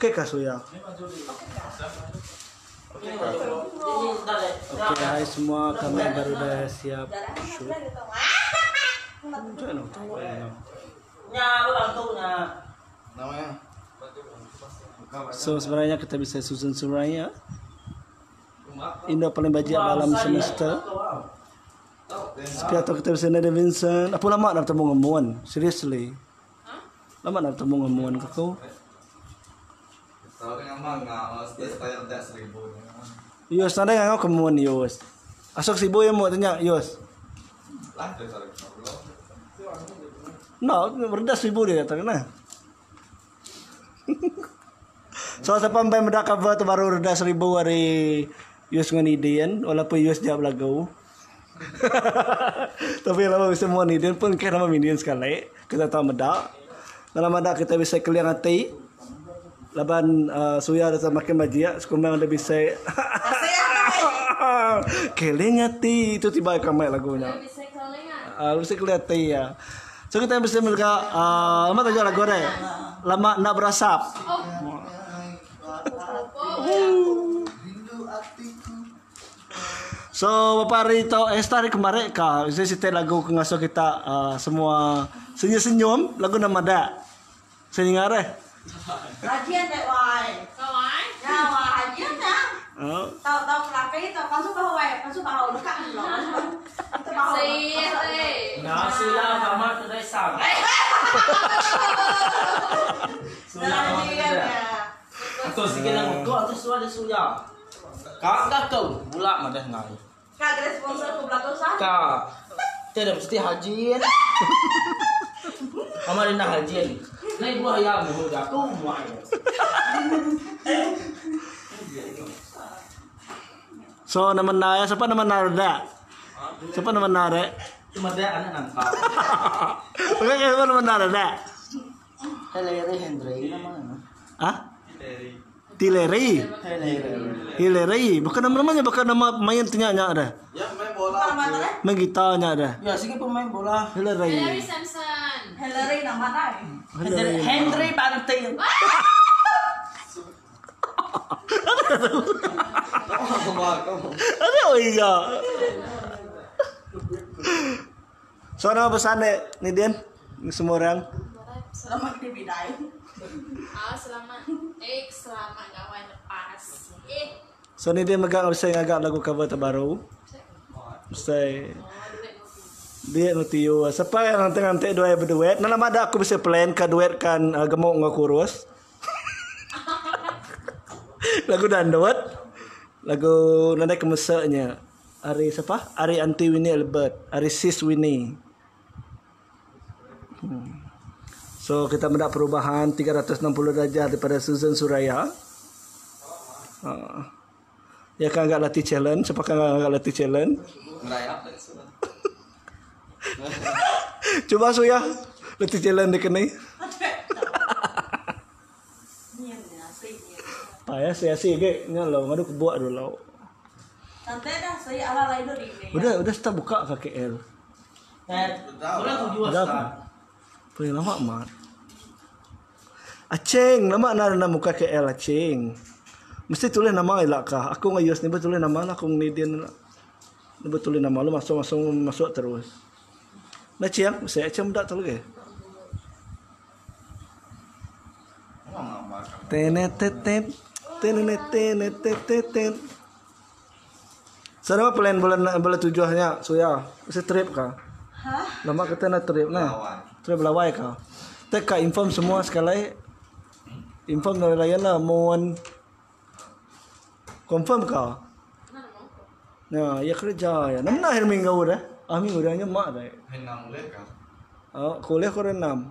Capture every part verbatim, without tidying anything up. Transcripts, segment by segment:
Oke kah Suya? Oke, hai semua, kami baru dah siap shoot. So sebenarnya kita bisa susun suraya Indo paling bajik dalam semester. Sekian kita bisa nada Vincent. Apa lama nak bertemu ngamuan? Seriously. Lama nak bertemu ngamuan ke kau? Yos, nada yang kau kemuan Yos. Asok si boy mau tanya Yos. No, berdas seribu dia kata kena. So sampai mendak cover tu baru reda seribu hari Yus ngenidian walaupun Yus jawab lagu. Tapi lama bisa mau nidian pun kira nama minian sekali. Kita tahu mendak. Dalam mendak kita bisa keliang hati. Laban uh, Suya ada makin majia, sekumang ada bisa keliang hati itu tiba kamai lagunya. Ah, bisa keliang hati ya. So kita bisa mereka uh, lama tahu lagu deh. Lama nak berasap. So Bapak Rito Estari kemarin kah saya setel lagu kengaso kita uh, semua senyum-senyum lagu nama ada. Saya dengar eh. Hajian dek wai. Kawai? Ya wai hajian dah. Oh. Tahu tahu kelaki tahu masuk ke wai, masuk ke haul dekat loh. Itu mau. Sih. Nah, sudah kamar tu dah sam. Sudah ya. Atau sikit lang kau atau suara suya. Kak dah kau bulak madah ngai. Kak responsor tu belakang sana. Kak, tidak mesti hajian. Kamar ini hajian. Naik buah ayam mu dah tu muai. So nama naya siapa nama Narda? Siapa nama Nare? Cuma dia anak nangkap. Oke, siapa nama Narda? Heleri Hendri namanya. Ah? Tileri. Hileri. Bukan nama namanya, bukan nama main tanya ada. Ya main bola. Main gitarnya ada. Ya sih pemain bola. Hileri. Hillary Simpson. Hillary nama dah. Hendri Bartin. Ada oh iya. So nama pesan deh, nih Dian, semua orang. Selamat dibidai. Ah, selamat. Eh, selamat kawan lepas. Eh. So ni dia megang bisa ngagak lagu cover terbaru. Saya dia nutio. Siapa yang nanti-nanti dua berduet? Nama ada aku bisa plan ke duetkan uh, gemuk nggak kurus. Lagu dandut. Lagu nanti kemesaknya. Ari siapa? Ari Anti Winnie Albert. Ari Sis Winnie. Hmm. So kita mendapat perubahan tiga ratus enam puluh derajat daripada Susan Suraya. Uh, ya kan agak latih challenge, siapa kan agak latih challenge? Coba Suya latih challenge dikenai. Payah saya sih ge nyalo ngadu kebuat dulu. Nanti dah saya ala lain dulu ini. Udah udah start buka K K L. Eh, sudah tujuh start. Paling lama mat. Aceng, lama na na muka K L Aceng. Mesti tulis nama elak kah? Aku ngayos ni betul nama lah aku ngidian lah. Ni betul nama lu masuk masuk masuk terus. Nah ciang, saya Aceng muda tu lagi. Tenet tetet tenet tenet tetet. Sana plan bulan bulan tujuhnya Suya. Mesti trip kah? Hah? Lama kita nak trip nah. Trip Belawai kah? Teka inform semua sekali. Inform dari layan lah. Mohon confirm kah? Nah, ya kerja ya. Nama akhir minggu dah. Ah minggu dah nyemak dah. Enam boleh kah? Oh, kuliah kau enam.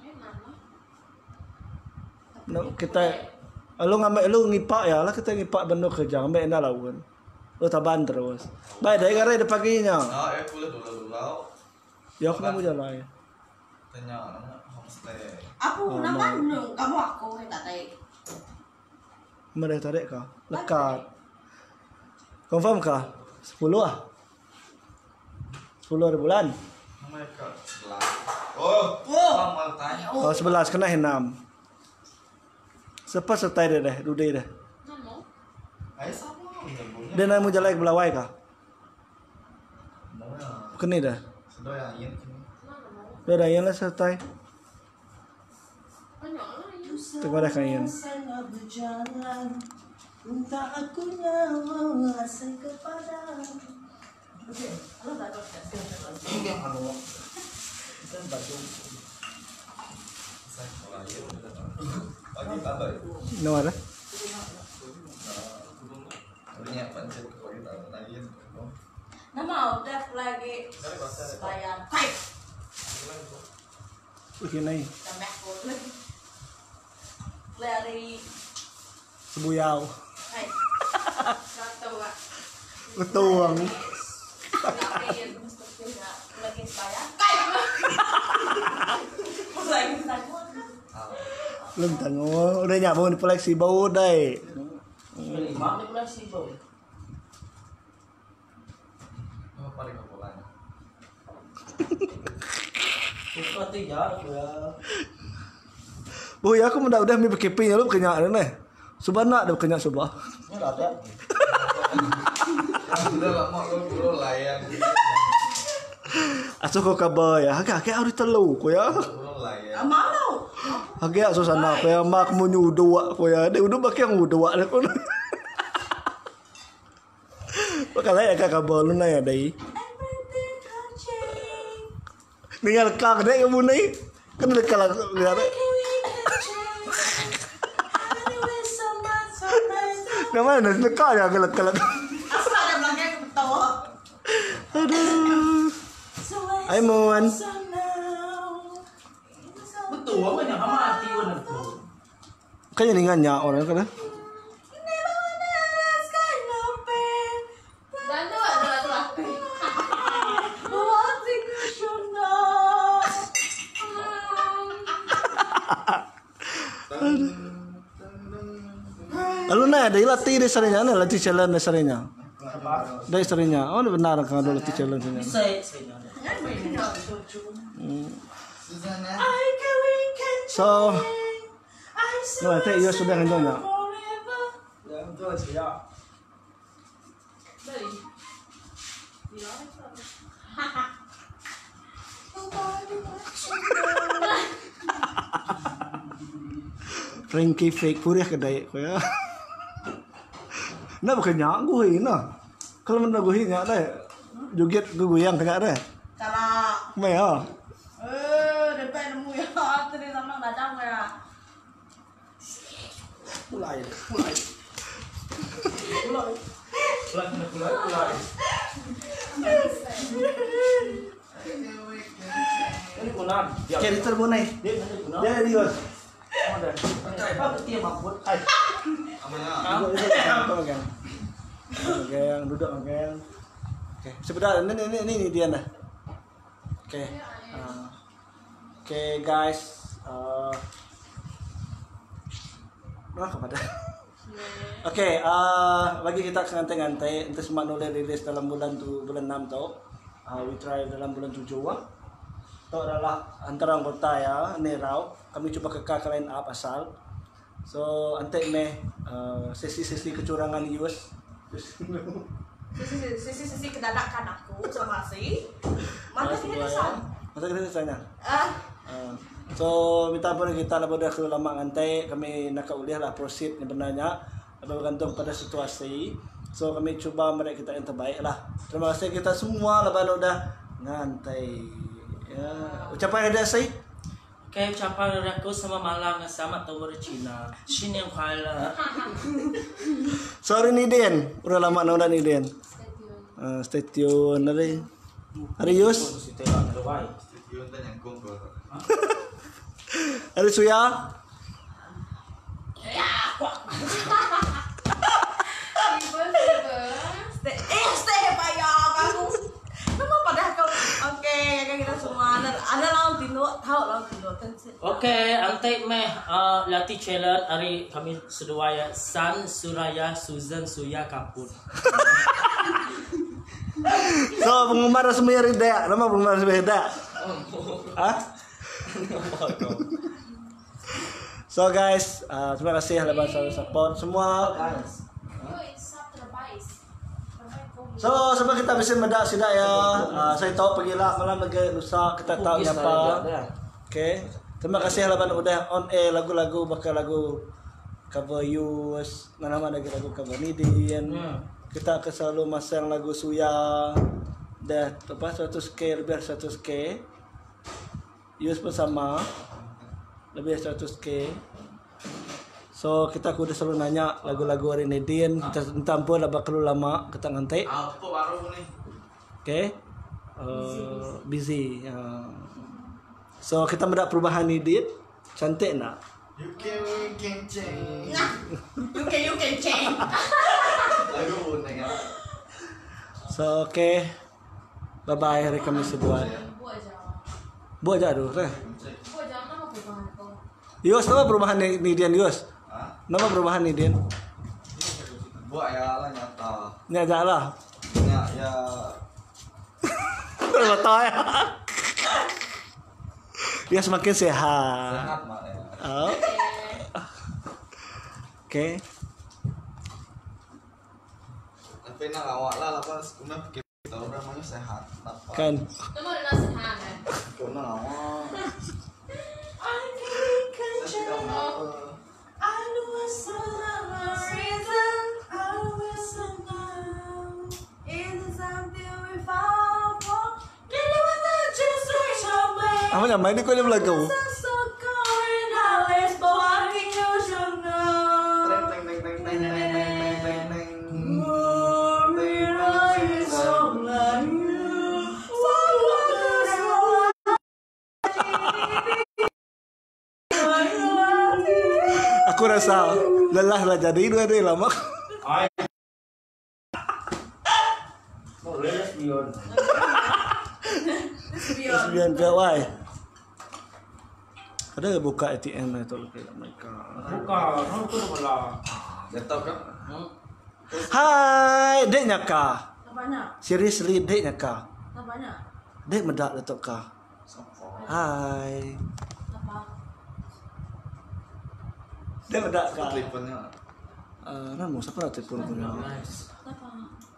No, kita lu ngambil lu ngipak ya lah kita ngipak benda kerja ambil enak lawan. Lu taban terus. Baik dari kare de paginya. Ah, eh kuliah dulu dulu. Ya aku mau jalan ya. Tanya nama homestay. Aku nama nu kamu aku yang tak tahu. Mereka tarik kah? Lekat. Confirm kah? Sepuluh ah. Sepuluh hari bulan. Mereka sebelas. Oh, Oh. mau tanya. Oh sebelas kena enam. Sepas setai deh deh, dudai deh. Namo. Ay, sama. Nyambungnya. Dan mau jalan ke belawai kah? Namanya. Kene dah. Sedoi angin. Namo. Dah dah yang lah setai. Banyak lah ya. Kepada kain. Sana berjalan, entah aku menguasai kepada. Oke, halo tak tahu. Ini yang anu. Kita baju. Saya kalau angin. Pagi tambah ya. No ada. Punya pancet kalau kita angin. Nama udah lagi bayar. Hai. Begini. Tambah kod lagi. Lari. Sebuyau. Hai. Satu Kak. Betuang. Ngapain? Lagi bayar. Hai. Lagi tanya. Belum tanggung. Udah nyambung di koleksi bau deh. Lima ni pula si bau. Oh, paling kepulauan. Itu tiga ya. Boy aku mudah udah mi berkeping lu kenyak nih. Subana ada kenyak subah. Ini enggak ada. Yang sudah lama lo dulu layan. Aso ko kabar ya. Agak agak hari telu ko ya. Dulu layan. Mau. Agak susana ko ya mak mu nyudu ko ya. Dia udah pakai ngudu wa ko. Bakal ya kabar lu na ya dai. Everything can change. Ningal kak deh kamu nih. Kan lekal lihat. Nama nak lekal ya kalau kalau. Asal ada belakangnya ketawa. Aduh. Hai Mon. Betul, apa yang mati benar tu. Kayaknya ningannya orang kan. Dan tu ada tu lah. Lalu na ada latih di sarinya, na latih challenge di sarinya. Dari sarinya. Oh benar kan ada latih challenge nya. Bisa saya. So, no, nanti iyo sudah nganjongnya. Yang tu saya. Dari. Frankie fake purih kedai ko ya. Nah bukan nyak gue nah. Kalau mana gue nyak deh. Joget gue goyang kenyak deh. Kalau Mày à? eh depan nemu ya, tadi sama datang ya. Mulai, mulai. Mulai. Pulang pulang pulang. Ini punan. Cari terbunai. Dia nanti punan. Dia Rios. Ada. Apa dia mamput? Hai. Amanya. Oke. Oke, yang duduk oke. Oke, sebentar ini ini ini, ini dia nah. Oke. Uh, Oke guys, uh, nah kepada. Oke, uh, lagi kita ngantai-ngantai untuk semua nulis rilis dalam bulan tu bulan enam tau. Uh, we try dalam bulan tujuh ah. Itu adalah antara anggota ya, Nerau. Kami coba kekal line up asal. So, ante me uh, sesi-sesi kecurangan U S. Sisi-sisi kedadakan aku sama si. Mana sih kesan? Masa kita tanya. Ah, Uh, so minta pun kita lah pada kalau lama ngantai kami nak uliah lah proceed ni benarnya bergantung pada situasi. So kami cuba mereka kita yang terbaik lah. Terima kasih kita semua lah baru dah ngantai. Ya, ucapan ada saya. Kayak ucapan aku sama Malang sama Tower Cina. Sini yang kuala. Sorry nih Den, udah lama nonton nih Den. Uh, stay tune nanti. Arius, Yun ta nyangkong ko. Ari Suya. stay, eh stay payah kamu. Nama pada kau. Oke, kan kita semua ada ada lawan tino, tahu lawan tino. Oke, antai meh uh, latih challenge hari kami sedua ya San Suraya Susan Suya Kapur. So penggemar resmi Rida, nama penggemar resmi Rida. Ah? So guys, uh, terima kasih lebar selalu support semua. Yo, it's up to the bias. So sebab kita bisa medak sudah ya. Uh, saya tahu pergilah malam lagi lusa kita tahu apa. Okay. Terima kasih lebar udah on air lagu-lagu bakal lagu cover Yus, nama lagi lagu cover Nidin. Hmm. Kita akan selalu masang lagu Suya. Dah apa seratus K lebih seratus K. Yus pun sama. Lebih seratus K. So kita aku udah selalu nanya lagu-lagu hari Nidin. Kita entah pun dah bakal lama kita ngantai. Apa baru nih? Okay. Uh, busy. Uh. So kita mendapat perubahan Nidin. Cantik nak? You can we can change. Nah, you can you can change. Lagu unik ya. So okay. Bye bye hari Kamis kedua. Buat aja. Buat aja aduh. Eh. Buat aja nama perubahan kau. Yus, nama perubahan Nidin Yus? Hah? Nama perubahan Nidin? Buat ya lah nyata. Ini aja lah. Ya ya. Betul ya. Dia semakin sehat. Sehat mak ya. Oh. Oke. Tapi nak awak lah lepas kuna kita orang namanya sehat. Napa? Kan. Nama ada nasihat kan. Kuna awak. Apa yang main ni kau dia lagu? Teng teng teng teng teng teng teng teng teng. Aku rasa lelah lah jadi dua hari lama. Ay. Oh, let's be on. Sembilan P Y. Ada buka A T M itu lebih mereka. Bukan, aku tu malah. Jatuh kan? Hmm. Hai, deknya kah? Apanya? Seriously deknya kah? Apanya? Dek medak letok kah? Hai. Apa? Dek medak kah? Teleponnya. Eh, namu siapa nak telefon punya? Nice. Apa?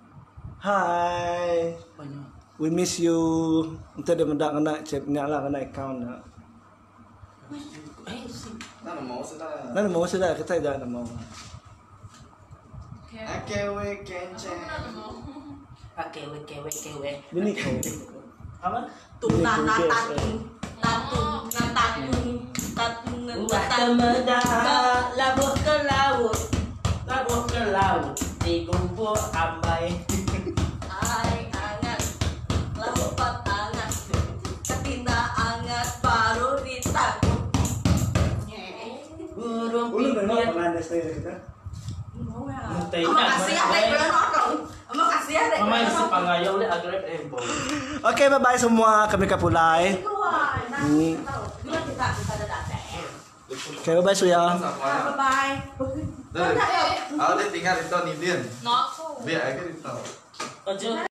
Hai. Banyak. We miss you. Entah dia mendak kena cek nyala kena account nak. Eh, si. Nah mau sudah. Nan mau sudah kita dah nak mau. Okay. Okay we can change. Oke, oke, oke, oke. Ini kau. Apa? Tung na na tatung, tatung na tatung, tatung na Ubah ke tatung. medak, labuh ke laut, labuh ke laut, di gumbu ambai. Ay angat, lapat angat, ketina angat baru ditakut. Burung Ulu memang pipit. pernah ada style kita. Mau ya. Muntah Ama nak, kasih mana ada boleh. bulan orang. Ama kasih ada. Mamay si pangayaw le agrep empo. Oke, bye bye semua. Kami kapulay. Nah, Hmm. tahu. Bila kita kita ada data. Oke, bye bye Suya. Bye bye. Tuh, aku dia tinggal itu Nidin. Not cool. Biar aja itu. Ojo.